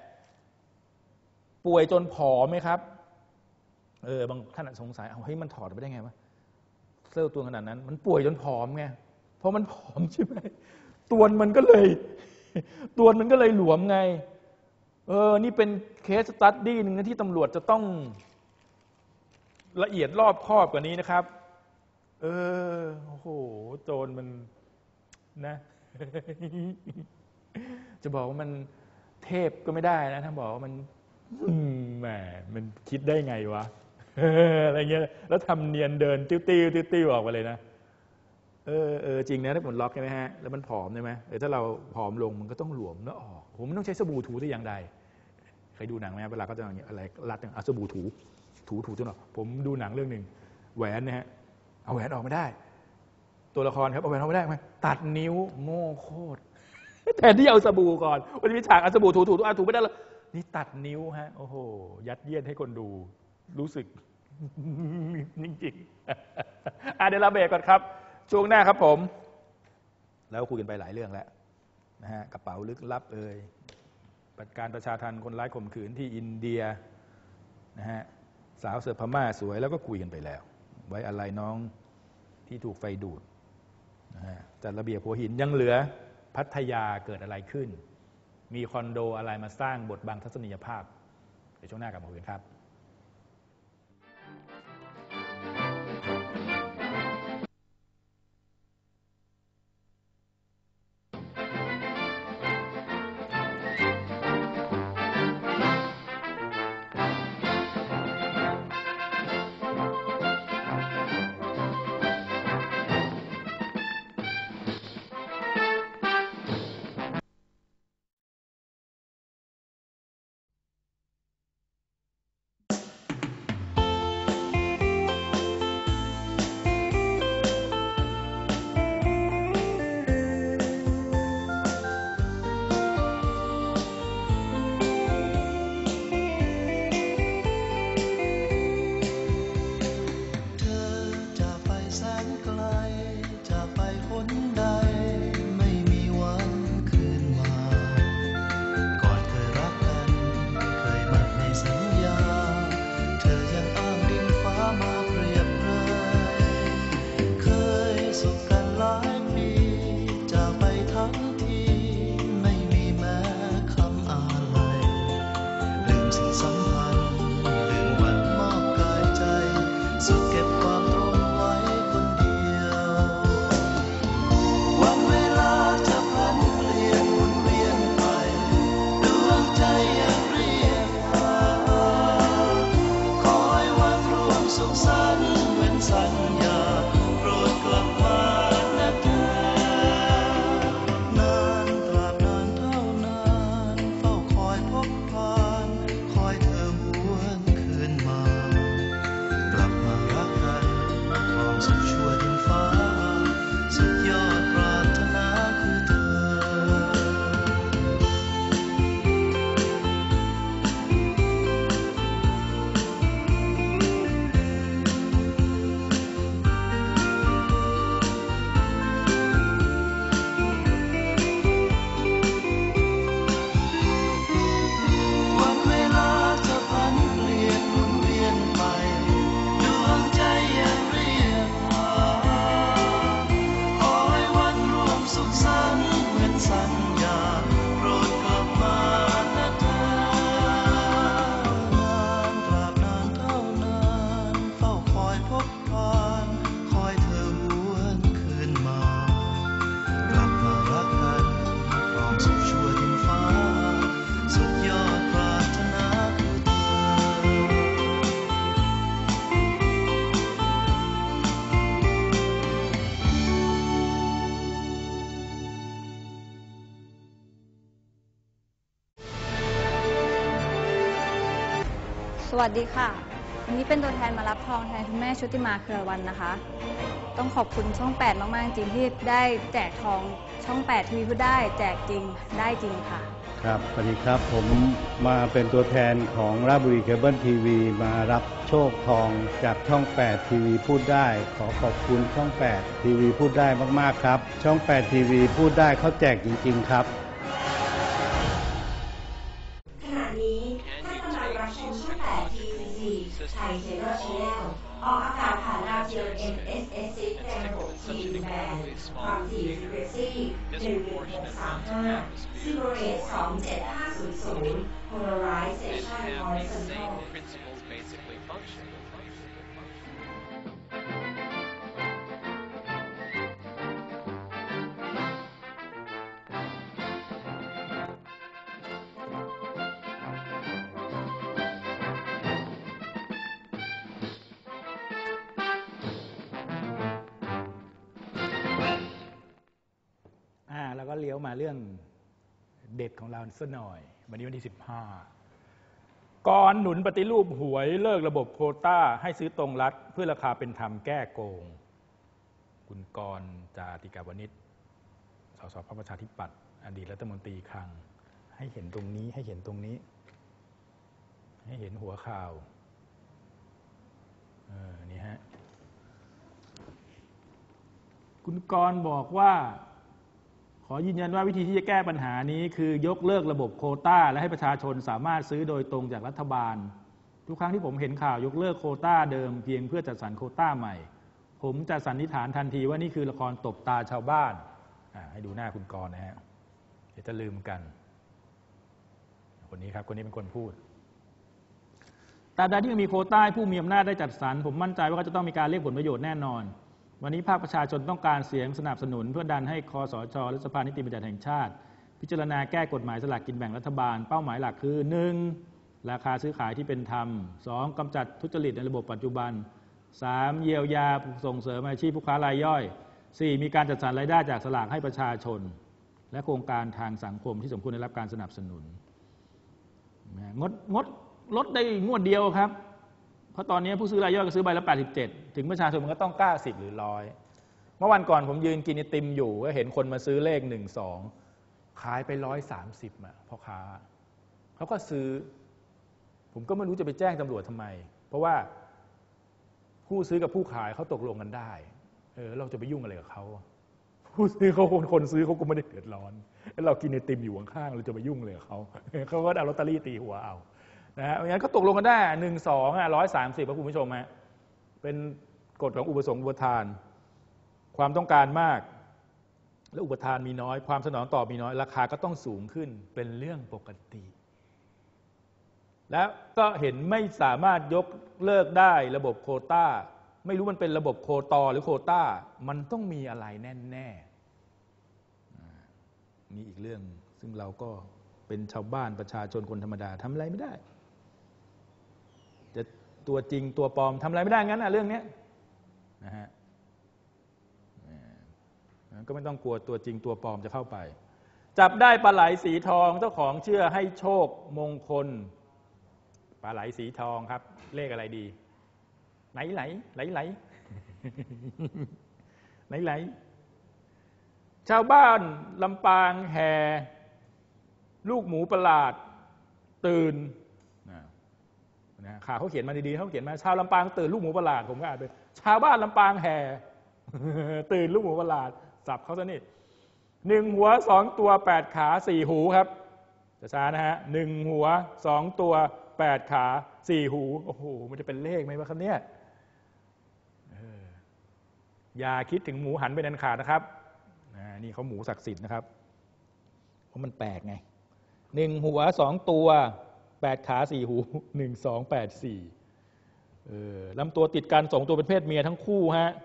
ป่วยจนผอมไหมครับเออบางท่านสงสัยเอาเฮ้ยมันถอดไปได้ไงวะเสื้อตัวขนาดนั้นมันป่วยจนผอมไงเพราะมันผอมใช่ไหมตัวมันก็เลยตัวมันก็เลยหลวมไงเออนี่เป็นเคสสตั๊ดดี้หนึ่งที่ตำรวจจะต้องละเอียดรอบคอบกว่านี้นะครับเออโอ้โหโจรมันนะจะบอกว่ามันเทพก็ไม่ได้นะถ้าบอกว่ามันแหมมันคิดได้ไงวะอะไรเงี้ยแล้วทำเนียนเดินติ้วติ้วติ้วติ้วออกมาเลยนะเออเออจริงนะถ้าผมล็อกใช่ไหมฮะแล้วมันผอมใช่ไหมเออถ้าเราผอมลงมันก็ต้องหลวมแล้วออกผมไม่ต้องใช้สบู่ถูแต่อย่างใดเคยดูหนังไหมเวลาเขาจะอะไรรัดอย่างเอาสบู่ถูถูถูจนหรอผมดูหนังเรื่องหนึ่งแหวนนะฮะเอาแหวนออกไม่ได้ตัวละครครับเอาแหวนออกไม่ได้ไหมตัดนิ้วโง่โคตรแทนที่เอาสบู่ก่อนวันนี้ฉากเอาสบู่ถูถูถูถูไม่ได้แล้วนี่ตัดนิ้วฮะโอ้โหยัดเยียดให้คนดูรู้สึกจริงๆอ่ะเดี๋ยวเราเบรกก่อนครับช่วงหน้าครับผมแล้วคุยกันไปหลายเรื่องแล้วนะฮะกระเป๋าลึกลับเอ่ยการประชาทัณฑ์คนร้ายข่มขืนที่อินเดียนะฮะสาวเสิร์ฟพม่าสวยแล้วก็คุยกันไปแล้วไว้อะไรน้องที่ถูกไฟดูดนะฮะจัดระเบียบหัวหินยังเหลือพัทยาเกิดอะไรขึ้นมีคอนโดอะไรมาสร้างบทบังทัศนียภาพเดี๋ยวช่วงหน้ากลับมาคุยกันครับสวัสดีค่ะวันนี้เป็นตัวแทนมารับทองแทนคุณแม่ชุติมาเครือวันนะคะต้องขอบคุณช่องแปดมากๆจริงที่ได้แจกทองช่องแปดทีวีพูดได้แจกจริงได้จริงค่ะครับสวัสดีครับผมมาเป็นตัวแทนของราชบุรีเคเบิลทีวีมารับโชคทองจากช่องแปดทีวีพูดได้ขอขอบคุณช่องแปดทีวีพูดได้มากๆครับช่องแปดทีวีพูดได้เขาแจกจริงๆครับขณะนี้ท่านกำลังรับชมช่องแปด ที ซี ซี ไทยเชนเนล Channel ออกอากาศผ่านดาวเทียม เอ็ม เอส เอส ซิก แรงระบบ ที วี Band ความถี่ Frequency หนึ่งหนึ่งหกสามห้า Zero Rate สองเจ็ดห้าศูนย์ศูนย์ Polarization Horizontal แล้วก็เลี้ยวมาเรื่องเด็ดของเราสักหน่อยวันนี้วันที่สิบห้าก่อนหนุนปฏิรูปหวยเลิกระบบโควต้าให้ซื้อตรงรัฐเพื่อราคาเป็นธรรมแก้โกงคุณกรณ์ จาติกาวนิช สสพรรคประชาธิปัตย์อดีตรัฐมนตรีคลังให้เห็นตรงนี้ให้เห็นตรงนี้ให้เห็นหัวข่าวเออนี่ฮะคุณกรณ์บอกว่าขอยืนยันว่าวิธีที่จะแก้ปัญหานี้คือยกเลิกระบบโควต้าและให้ประชาชนสามารถซื้อโดยตรงจากรัฐบาลทุกครั้งที่ผมเห็นข่าวยกเลิกโควต้าเดิมเพียงเพื่อจัดสรรโควต้าใหม่ผมจะสันนิษฐานทันทีว่านี่คือละครตบตาชาวบ้านให้ดูหน้าคุณกรณ์นะฮะเดี๋ยวจะลืมกันคนนี้ครับคนนี้เป็นคนพูดตราบใดที่ยังมีโควต้าผู้มีอำนาจได้จัดสรรผมมั่นใจว่าเขาจะต้องมีการเรียกผลประโยชน์แน่นอนวันนี้ภาคประชาชนต้องการเสียงสนับสนุนเพื่อดันให้คสช.และสภานิติบัญญัติแห่งชาติพิจารณาแก้กฎหมายสลากกินแบ่งรัฐบาลเป้าหมายหลักคือ หนึ่ง ราคาซื้อขายที่เป็นธรรม สอง กำจัดทุจริตในระบบปัจจุบัน สาม เยียวยาส่งเสริมอาชีพผู้ค้ารายย่อย สี่ มีการจัดสรรรายได้จากสลากให้ประชาชนและโครงการทางสังคมที่สมควรได้รับการสนับสนุนงดงดลดได้งวดเดียวครับเพราะตอนนี้ผู้ซื้อรายย่อยก็ซื้อใบละแปดสิบเจ็ดถึงประชาชนมันก็ต้องเก้าสิบหรือหนึ่งร้อยเมื่อวันก่อนผมยืนกินไอติมอยู่ก็เห็นคนมาซื้อเลขหนึ่งสองขายไปหนึ่งร้อยสามสิบอ่ะพ่อค้าเขาก็ซื้อผมก็ไม่รู้จะไปแจ้งตำรวจทำไมเพราะว่าผู้ซื้อกับผู้ขายเขาตกลงกันได้เออเราจะไปยุ่งอะไรกับเขาผู้ซื้อเขาคนคนซื้อเขาก็ไม่ได้เดือดร้อนแล้วเรากินไอติมอยู่ข้างๆเราจะไปยุ่งอะไรกับเขาเขาก็เอาลอตเตอรี่ตีหัวเอานะฮะงั้นก็ตกลงกันได้หนึ่งสองอ่ะร้อยสามสิบครับคุณผู้ชมฮะเป็นกฎของอุปสงค์อุปทานความต้องการมากและอุปทานมีน้อยความสนองตอบมีน้อยราคาก็ต้องสูงขึ้นเป็นเรื่องปกติแล้วก็เห็นไม่สามารถยกเลิกได้ระบบโควต้าไม่รู้มันเป็นระบบโควตอหรือโควต้ามันต้องมีอะไรแน่ๆนี่อีกเรื่องซึ่งเราก็เป็นชาวบ้านประชาชนคนธรรมดาทำอะไรไม่ได้จะตัวจริงตัวปลอมทำอะไรไม่ได้งั้นนะเรื่องนี้นะฮะก็ไม่ต้องกลัวตัวจริงตัวปลอมจะเข้าไปจับได้ปลาไหลสีทองเจ้าของเชื่อให้โชคมงคลปลาไหลสีทองครับเลขอะไรดีไหลไหลไหลไหลไหลไหลชาวบ้านลำปางแห่ลูกหมูประหลาดตื่นนะข่าวเขาเขียนมาดีๆเขาเขียนมาชาวลำปางตื่นลูกหมูประหลาดผมก็อ่านไปชาวบ้านลำปางแห่ตื่นลูกหมูประหลาดสับเขาซะนี่หนึ่งหัวสองตัวแปดขาสี่หูครับช้าๆนะฮะหนึ่งหัวสองตัวแปดขาสี่หูโอ้โหมันจะเป็นเลขไหมวะครับเนี่ยอย่าคิดถึงหมูหันไปนันขาดนะครับนี่เขาหมูศักดิ์สิทธิ์นะครับเพราะมันแปลกไงหนึ่งหัวสองตัวแปดขาสี่หูหนึ่งสองแปดสี่ลำตัวติดกันสองตัวเป็นเพศเมียทั้งคู่ฮะ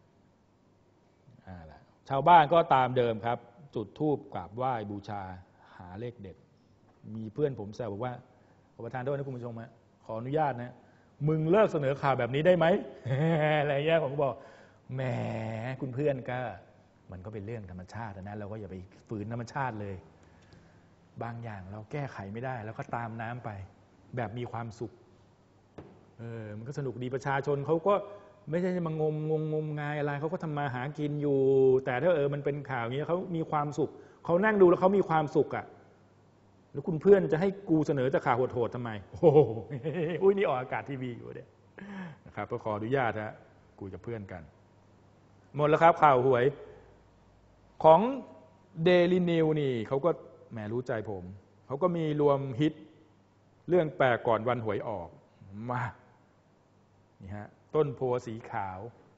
ชาวบ้านก็ตามเดิมครับจุดธูปกราบไหว้บูชาหาเลขเด็ดมีเพื่อนผมแซวบอกว่าขอประทานโทษนะคุณผู้ชมฮะขออนุญาตนะมึงเลิกเสนอข่าวแบบนี้ได้ไหม อะไรเงี้ยผมก็บอกแหมคุณเพื่อนก็มันก็เป็นเรื่องธรรมชาตินะเราก็อย่าไปฝืนธรรมชาติเลยบางอย่างเราแก้ไขไม่ได้แล้วก็ตามน้ำไปแบบมีความสุขเออมันก็สนุกดีประชาชนเขาก็ไม่ใช่มางมงงงมงายอะไรเขาก็ทำมาหากินอยู่แต่ถ้าเออมันเป็นข่าวอย่างนี้เขามีความสุขเขานั่งดูแล้วเขามีความสุขอ่ะแล้วคุณเพื่อนจะให้กูเสนอจะข่าวโหดๆทำไมโอ้โหอุ้ยนี่ออกอากาศทีวีอยู่เนี่ยนะครับก็ขออนุญาตฮะกูจะเพื่อนกันหมดแล้วครับข่าวหวยของ Daily News นี่เขาก็แหมรู้ใจผมเขาก็มีรวมฮิตเรื่องแปลกก่อนวันหวยออกมานี่ฮะต้นโพสีขาว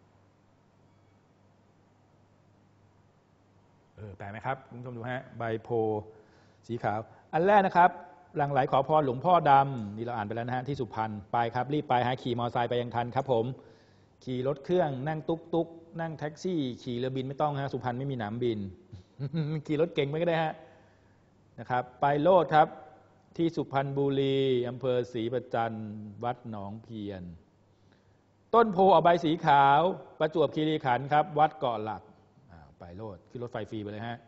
เออแปลไหมครับคุณผู้ชมดูฮะใบโพสีขาวอันแรกนะครับหลังไหลขอพรหลวงพ่อดำนี่เราอ่านไปแล้วนะฮะที่สุพรรณไปครับรีบไปหาขี่มอเตอร์ไซค์ไปยังทันครับผมขี่รถเครื่องนั่งตุ๊กตุ๊กนั่งแท็กซี่ขี่เรือบินไม่ต้องฮะสุพรรณไม่มีหนามบิน ขี่รถเก่งไม่ก็ได้ฮะนะครับไปโลดครับที่สุพรรณบุรีอำเภอศรีประจันวัดหนองเพียนต้นโพเอาใบสีขาวประจวบคีรีขันธ์ครับวัดเกาะหลักไปโลดขึ้นรถไฟฟรีไปเลยฮะ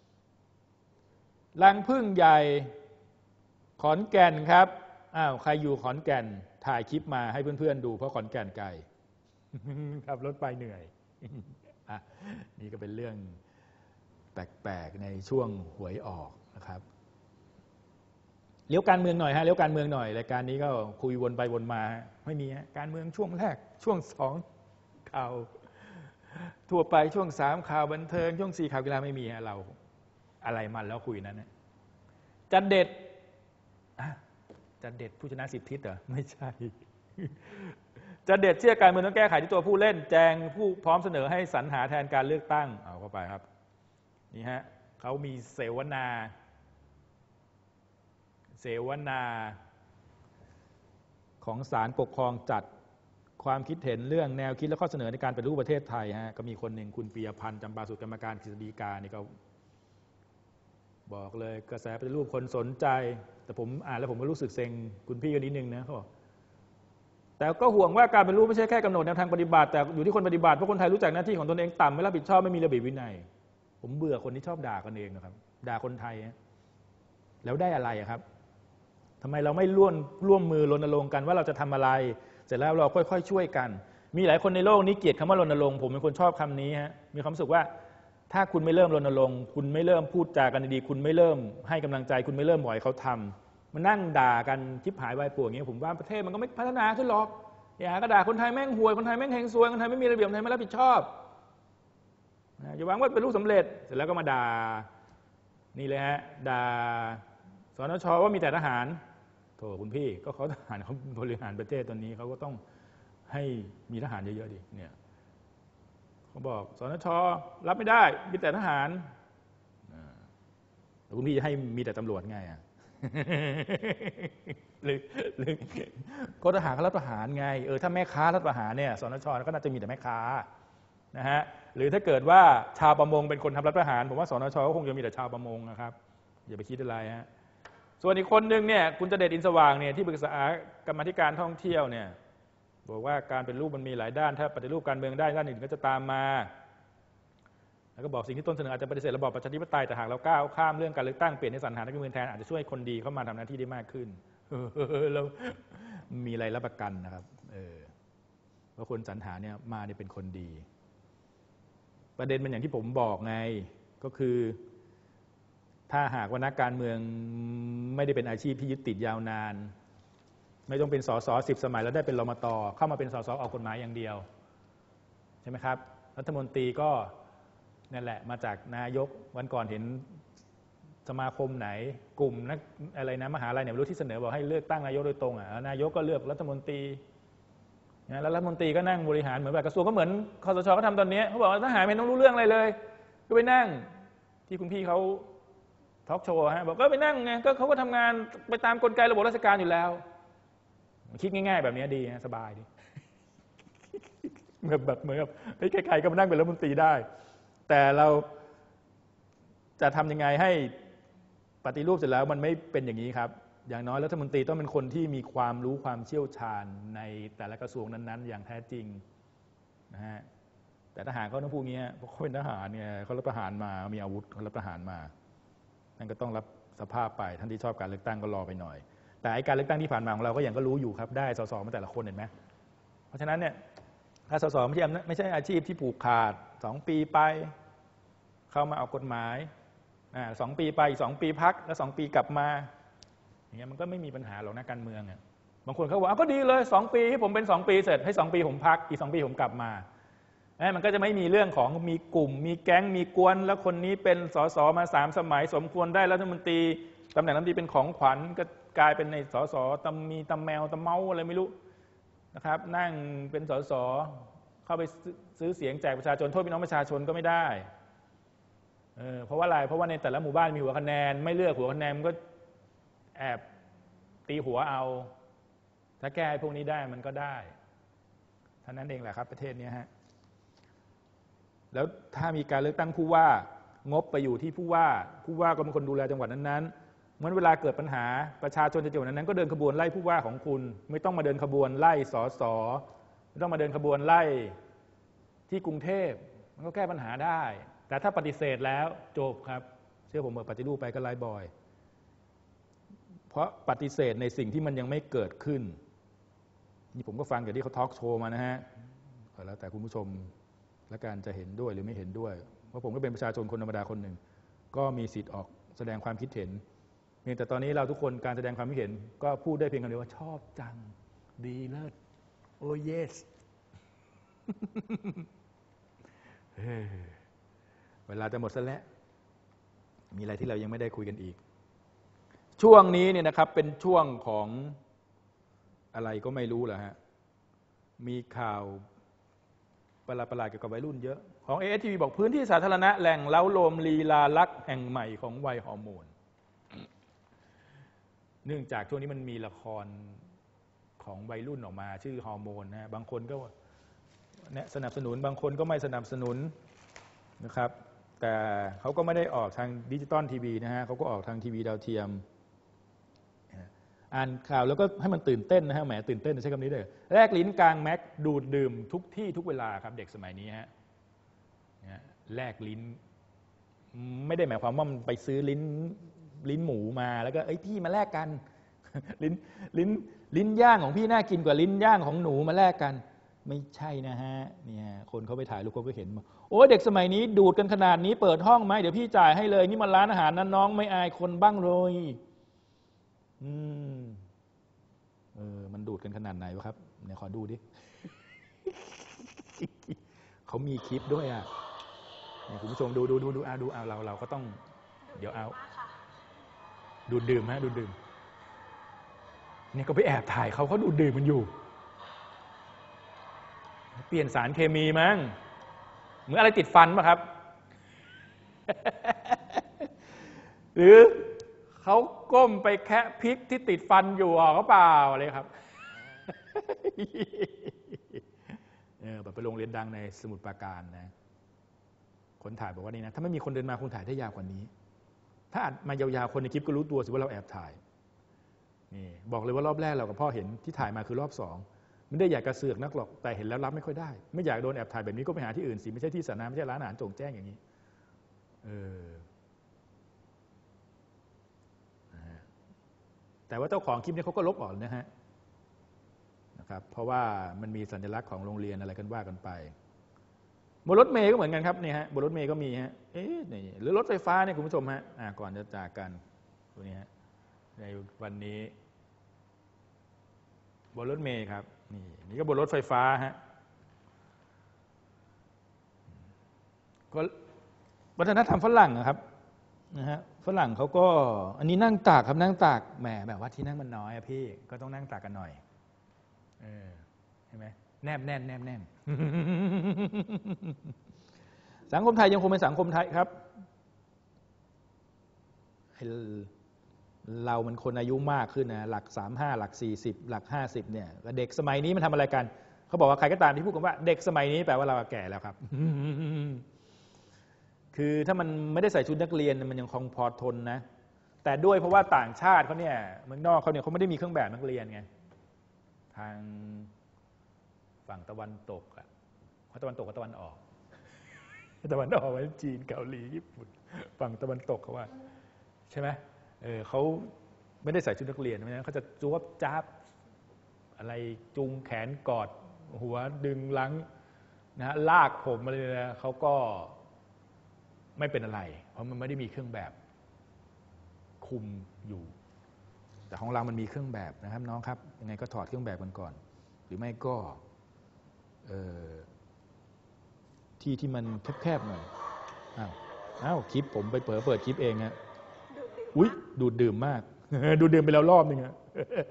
รังผึ้งใหญ่ขอนแก่นครับอ้าวใครอยู่ขอนแก่นถ่ายคลิปมาให้เพื่อนๆดูเพราะขอนแก่นไกล ขับรถไปเหนื่อย นี่ก็เป็นเรื่องแปลกๆในช่วงหวยออกนะครับเลี้ยวการเมืองหน่อยฮะเลี้ยวการเมืองหน่อยรายการนี้ก็คุยวนไปวนมาไม่มีฮะการเมืองช่วงแรกช่วงสองข่าวทั่วไปช่วงสามข่าวบันเทิงช่วงสี่ข่าวกีฬาไม่มีฮะเราอะไรมันแล้วคุยนั้นนะจันเด็ดจันเด็ดผู้ชนะสิบทิศเหรอไม่ใช่จันเด็ดเชื่อการเมืองต้องแก้ไขที่ตัวผู้เล่นแจงผู้พร้อมเสนอให้สรรหาแทนการเลือกตั้งเอาเข้าไปครับนี่ฮะเขามีเสวนาเสวนาของศาลปกครองจัดความคิดเห็นเรื่องแนวคิดและข้อเสนอในการปฏิรูปประเทศไทยฮะก็มีคนหนึ่งคุณปียพันธ์จำปาสุขกรรมการกฤษฎีกานี่ก็บอกเลยกระแสปฏิรูปคนสนใจแต่ผมอ่านแล้วผมก็รู้สึกเซ็งคุณพี่กันนิดนึงนะเขาบอกแต่ก็ห่วงว่าการปฏิรูปไม่ใช่แค่กำหนดแนวทางปฏิบัติแต่อยู่ที่คนปฏิบัติเพราะคนไทยรู้จักหน้าที่ของตนเองต่ำไม่รับผิดชอบไม่มีระเบียบวินัยผมเบื่อคนที่ชอบด่ากันเองนะครับด่าคนไทยแล้วได้อะไรครับทำไมเราไม่ร่วมร่วมมือรณรงค์กันว่าเราจะทำอะไรเสร็จแล้วเราค่อยๆช่วยกันมีหลายคนในโลกนี้เกลียดคำว่ารณรงค์ผมเป็นคนชอบคำนี้ฮะมีความรู้สึกว่าถ้าคุณไม่เริ่มรณรงค์คุณไม่เริ่มพูดจากันดีๆคุณไม่เริ่มให้กำลังใจคุณไม่เริ่มบ่อยเขาทำมันนั่งด่ากันชิบหายวายป่วงอย่างนี้ผมว่าประเทศมันก็ไม่พัฒนาขึ้นหรอกอย่าก็ด่าคนไทยแม่งห่วยคนไทยแม่งเฮงซวยคนไทยไม่มีระเบียบคนไทยไม่รับผิดชอบอย่าหวังว่าเป็นลูกสำเร็จเสร็จแล้วก็มาด่านี่เลยฮะด่าสนช.ว่ามีแต่ทหารโถคุณพี่ก็เขาทหารเขาบริหารประเทศตอนนี้เขาก็ต้องให้มีทหารเยอะๆดิเนี่ยเขาบอกสนช.รับไม่ได้มีแต่ทหารแล้วคุณพี่จะให้มีแต่ตำรวจไงอ่ะ หรือหรือก็ทหารเขารับประหารไงเออถ้าแม่ค้ารับประหารเนี่ยสนช.ก็น่าจะมีแต่แม่ค้านะฮะหรือถ้าเกิดว่าชาวประมงเป็นคนทำรัฐประหารผมว่าสนช.ก็คงจะมีแต่ชาวประมงนะครับอย่าไปคิดอะไรฮะส่วนอีกคนหนึ่งเนี่ยคุณเจเดชอินสว่างเนี่ยที่ปรึกษากรรมาธิการท่องเที่ยวเนี่ยบอกว่าการเป็นรูปมันมีหลายด้านถ้าปฏิรูปการเมืองได้ด้านอื่นก็จะตามมาแล้วก็บอกสิ่งที่ต้นเสนออาจจะปฏิเสธระบอบประชาธิปไตยแต่หากเราก้าวข้ามเรื่องการเลือกตั้งเปลี่ยนในสรรหานักการเมืองแทนอาจจะช่วยคนดีเข้ามาทำหน้าที่ได้มากขึ้นแล้วมีอะไรรับประกันนะครับเออว่าคนสรรหาเนี่ยมาเนี่ยเป็นคนดีประเด็นมันอย่างที่ผมบอกไงก็คือถ้าหากว่านักการเมืองไม่ได้เป็นอาชีพที่ยึดติดยาวนานไม่ต้องเป็นสสสิบสมัยแล้วได้เป็นรมต.เข้ามาเป็นสสออกกฎหมายอย่างเดียวใช่ไหมครับรัฐมนตรีก็นั่นแหละมาจากนายกวันก่อนเห็นสมาคมไหนกลุ่มนักอะไรนะมหาลัยเนี่ยไม่รู้ที่เสนอบอกให้เลือกตั้งนายกโดยตรงอ่ะนายกก็เลือกรัฐมนตรีนะแล้วรัฐมนตรีก็นั่งบริหารเหมือนแบบกระทรวงก็เหมือนคสช.ก็ทำตอนนี้เขาบอกว่าทหารไม่ต้องรู้เรื่องอะไรเลยก็ไปนั่งที่คุณพี่เขาทอล์กโชว์ฮะบอกก็ไปนั่งไงก็เขาก็ทำงานไปตามกลไกระบบราชการอยู่แล้วคิดง่ายๆแบบนี้ดีสบายดีเหมือนแบบเหมือนกับใครๆก็มานั่งเป็นรัฐมนตรีได้แต่เราจะทำยังไงให้ปฏิรูปเสร็จแล้วมันไม่เป็นอย่างนี้ครับอย่างน้อยรัฐมนตรีต้องเป็นคนที่มีความรู้ความเชี่ยวชาญในแต่ละกระทรวงนั้นๆอย่างแท้จริงนะฮะแต่ทหารเขาต้องพูดงี้เพราะเขาเป็นทหารเนี่ยเขารับประหารมามีอาวุธเขารับประหารมาท่านก็ต้องรับสภาพไปท่านที่ชอบการเลือกตั้งก็รอไปหน่อยแต่การเลือกตั้งที่ผ่านมาของเราก็อย่างก็รู้อยู่ครับได้สสมาแต่ละคนเห็นไหมเพราะฉะนั้นเนี่ยถ้าสสไม่ใช่ไม่ใช่อาชีพที่ผูกขาดสองปีไปเข้ามาเอากฎหมายอ่าสองปีไปอีกสองปีพักแล้วสองปีกลับมาอย่างเงี้ยมันก็ไม่มีปัญหาหรอกนะการเมืองอ่ะบางคนเขาบอกอ่ะก็ดีเลยสองปีให้ผมเป็นสองปีเสร็จให้สองปีผมพักอีกสองปีผมกลับมามันก็จะไม่มีเรื่องของมีกลุ่มมีแก๊งมีกวนแล้วคนนี้เป็นสสมาสามสมัยสมควรได้รัฐมนตรีตำแหน่งรัฐมนตรีเป็นของขวัญก็กลายเป็นในสสตำมีตำแมวตำเมาอะไรไม่รู้นะครับนั่งเป็นสสเข้าไปซื้อเสียงแจกประชาชนโทษพี่น้องประชาชนก็ไม่ได้เออเพราะว่าอะไรเพราะว่าในแต่ละหมู่บ้านมีหัวคะแนนไม่เลือกหัวคะแนนมันก็แอบตีหัวเอาถ้าแก้พวกนี้ได้มันก็ได้เท่านั้นเองแหละครับประเทศนี้ฮะแล้วถ้ามีการเลือกตั้งผู้ว่างบไปอยู่ที่ผู้ว่าผู้ว่าก็เป็นคนดูแลจังหวัดนั้นๆเมื่อเวลาเกิดปัญหาประชาชนจังหวัดนั้นก็เดินขบวนไล่ผู้ว่าของคุณไม่ต้องมาเดินขบวนไล่สสไม่ต้องมาเดินขบวนไล่ที่กรุงเทพมันก็แก้ปัญหาได้แต่ถ้าปฏิเสธแล้วจบครับเชื่อผมเมื่อปฏิรูปไปก็ไล่บ่อยเพราะปฏิเสธในสิ่งที่มันยังไม่เกิดขึ้นนี่ผมก็ฟังจากที่เขาทอล์กโชว์มานะฮะแล้วแต่คุณผู้ชมและการจะเห็นด้วยหรือไม่เห็นด้วยเพราะผมก็เป็นประชาชนคนธรรมดาคนหนึ่งก็มีสิทธิ์ออกแสดงความคิดเห็นเพียงแต่ตอนนี้เราทุกคนการแสดงความคิดเห็นก็พูดได้เพียงคำเดียวว่าชอบจังดีเลิศโอ้เยส เวลาจะหมดซะแล้วมีอะไรที่เรายังไม่ได้คุยกันอีกช่วงนี้เนี่ยนะครับเป็นช่วงของอะไรก็ไม่รู้แหละฮะมีข่าวประหลาดๆเกี่ยวกับวัยรุ่นเยอะของ เอ เอส ที วี บอกพื้นที่สาธารณะแหล่งเล้าโลมลีลาลักษณ์แห่งใหม่ของวัยฮอร์โมนเนื่องจากช่วงนี้มันมีละครของวัยรุ่นออกมาชื่อฮอร์โมนนะบางคนก็สนับสนุนบางคนก็ไม่สนับสนุนนะครับแต่เขาก็ไม่ได้ออกทางดิจิตอลทีวีนะฮะเขาก็ออกทางทีวีดาวเทียมอ่านข่าวแล้วก็ให้มันตื่นเต้นนะฮะแหมตื่นเต้นใช้คำนี้เลยแลกลิ้นกลางแม็กดูดดื่มทุกที่ทุกเวลาครับเด็กสมัยนี้ฮะแลกลิ้นไม่ได้หมายความว่ามันไปซื้อลิ้นลิ้นหมูมาแล้วก็เอ้ยพี่มาแลกกันลิ้นลิ้นลิ้นย่างของพี่น่ากินกว่าลิ้นย่างของหนูมาแลกกันไม่ใช่นะฮะเนี่ยคนเขาไปถ่ายรูปเขาก็เห็นโอ้เด็กสมัยนี้ดูดกันขนาดนี้เปิดห้องไหมเดี๋ยวพี่จ่ายให้เลยนี่มันร้านอาหารนั้นน้องไม่อายคนบ้างเลยอืมเออมันดูดกันขนาดไหนวะครับเนี่ยขอดูดิ เขามีคลิปด้วยอ่ะเนี่ยคุณผู้ชมดูดูดูดูเอาดูเอาเราเราก็ต้องเดี๋ยวเอาดูดื่มฮะดูดื่มเนี่ยก็ไปแอบถ่ายเขาเขาดูดื่มมันอยู่เปลี่ยนสารเคมีมั้งเหมือนอะไรติดฟันป่ะครับ หรือเขาก้มไปแคะพริกที่ติดฟันอยู่ออกก็เปล่าอะไรครับ เออแบบไปโรงเรียนดังในสมุทรปราการนะคนถ่ายบอกว่านี่นะถ้าไม่มีคนเดินมาคงถ่ายได้ยาวกว่านี้ถ้าอัดมายาวๆคนในคลิปก็รู้ตัวสิว่าเราแอบถ่ายนี่บอกเลยว่ารอบแรกเรากับพ่อเห็นที่ถ่ายมาคือรอบสองไม่ได้อยากกระเสือกนักหรอกแต่เห็นแล้วรับไม่ค่อยได้ไม่อยากโดนแอบถ่ายแบบนี้ก็ไปหาที่อื่นสิไม่ใช่ที่สาธารณะไม่ใช่ร้านอาหารโจ่งแจ้งอย่างนี้เออแต่ว่าเจ้าของคลิปนี้เขาก็ลบออกนะฮะนะครับเพราะว่ามันมีสัญลักษณ์ของโรงเรียนอะไรกันว่ากันไปบนรถเมล์ก็เหมือนกันครับนี่ฮะบนรถเมล์ก็มีฮะเอ๊ะนี่หรือรถไฟฟ้าเนี่ยคุณผู้ชมฮะอ่าก่อนจะจากกันตัวนี้ฮะในวันนี้บนรถเมล์ครับนี่นี่ก็บนรถไฟฟ้าฮะก็วัฒนธรรมฝรั่งนะครับนะฮะฝรั่งเขาก็อันนี้นั่งตากครับนั่งตากแหมแบบว่าที่นั่งมันน้อยอะพี่ก็ต้องนั่งตากกันหน่อยเออใช่ไหมแนบแน่นแนบแน่น สังคมไทยยังคงเป็นสังคมไทยครับเรามันคนอายุมากขึ้นนะหลักสามห้าหลักสี่สิบหลักห้าสิบเนี่ยเด็กสมัยนี้มันทำอะไรกันเขาบอกว่าใครก็ตามที่พูดกันว่าเด็กสมัยนี้แปลว่าเราแก่แล้วครับ คือถ้ามันไม่ได้ใส่ชุดนักเรียนมันยังคงพอทนนะแต่ด้วยเพราะว่าต่างชาติเขาเนี่ยเมืองนอกเขาเนี่ยเขาไม่ได้มีเครื่องแบบนักเรียนไงทางฝั่งตะวันตกอ่ะเพราะตะวันตกกับตะวันออกตะวันออกไว้จีนเกาหลีญี่ปุ่นฝั่งตะวันตกเขาว่าใช่ไหมเออเขาไม่ได้ใส่ชุดนักเรียนนะเขาจะจวบจ้าบอะไรจูงแขนกอดหัวดึงลังนะฮะลากผมอะไรนะเขาก็ไม่เป็นอะไรเพราะมันไม่ได้มีเครื่องแบบคุมอยู่แต่ของเรามันมีเครื่องแบบนะครับน้องครับยังไงก็ถอดเครื่องแบบกันก่อนหรือไม่ก็ที่ที่มันแคบๆหน่อยอ้าวอ้าวคลิปผมไปเปิดเปิดคลิปเองฮะอุ๊ยดูดดื่มมากดูดดื่มไปแล้วรอบนึงฮะ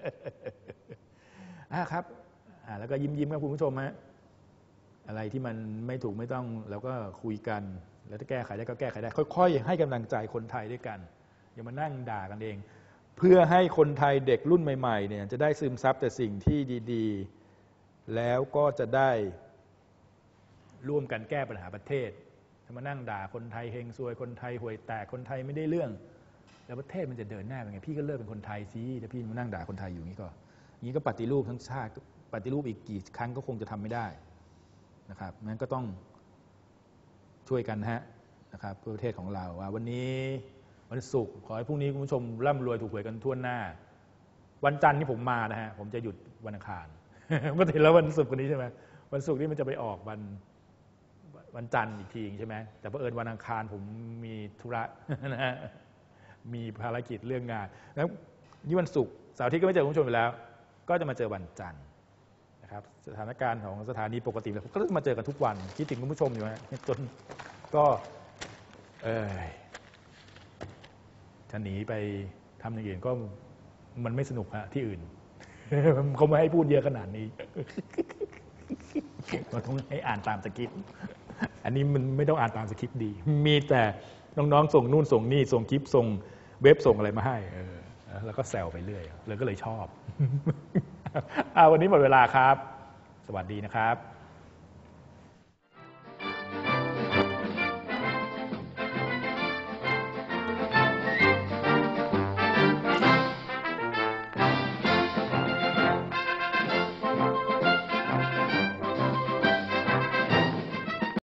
อ่าครับอ่าแล้วก็ยิ้มยิ้มครับคุณผู้ชมฮะอะไรที่มันไม่ถูกไม่ต้องเราก็คุยกันแล้วถ้าแก้ไขได้ก็แก้ไขได้ค่อยๆให้กำลังใจคนไทยด้วยกันอย่ามานั่งด่ากันเองเพื่อให้คนไทยเด็กรุ่นใหม่ๆเนี่ยจะได้ซึมซับแต่สิ่งที่ดีๆแล้วก็จะได้ร่วมกันแก้ปัญหาประเทศถ้ามานั่งด่าคนไทยเฮงซวยคนไทยห่วยแตกคนไทยไม่ได้เรื่องแล้วประเทศมันจะเดินหน้าเป็นไงพี่ก็เลิกเป็นคนไทยสิถ้าพี่มานั่งด่าคนไทยอยู่นี้ก็นี้ก็ปฏิรูปทั้งชาติปฏิรูปอีกกี่ครั้งก็คงจะทำไม่ได้นะครับงั้นก็ต้องช่วยกันฮะนะครับเพื่อประเทศของเราว่าวันนี้วันศุกร์ขอให้พรุ่งนี้คุณผู้ชมร่ำรวยถูกหวยกันทั่วหน้าวันจันทร์นี่ผมมานะฮะผมจะหยุดวันอังคารก็เห็นแล้ววันศุกร์วันนี้ใช่ไหมวันศุกร์นี่มันจะไปออกวันวันจันทร์อีกทีใช่ไหมแต่เผอิญวันอังคารผมมีธุระนะฮะมีภารกิจเรื่องงานแล้วนี่วันศุกร์เสาร์อาทิตย์ก็ไม่เจอคุณผู้ชมไปแล้วก็จะมาเจอวันจันทร์นะครับสถานการณ์ของสถานีปกติแล้วก็จะมาเจอกันทุกวันคิดถึงคุณผู้ชมอยู่ฮะจนก็เออถ้าหนีไปทำอย่างอื่นก็มันไม่สนุกฮะที่อื่นเขาไม่ให้พูดเยอะขนาดนี้เราต้องให้อ่านตามสคริปต์อันนี้มันไม่ต้องอ่านตามสคริปต์ดีมีแต่น้องๆส่งนู่นส่งนี่ส่งคลิปส่งเว็บส่งอะไรมาให้เออแล้วก็แซวไปเรื่อยเลยก็เลยชอบวันนี้หมดเวลาครับสวัสดีนะครับ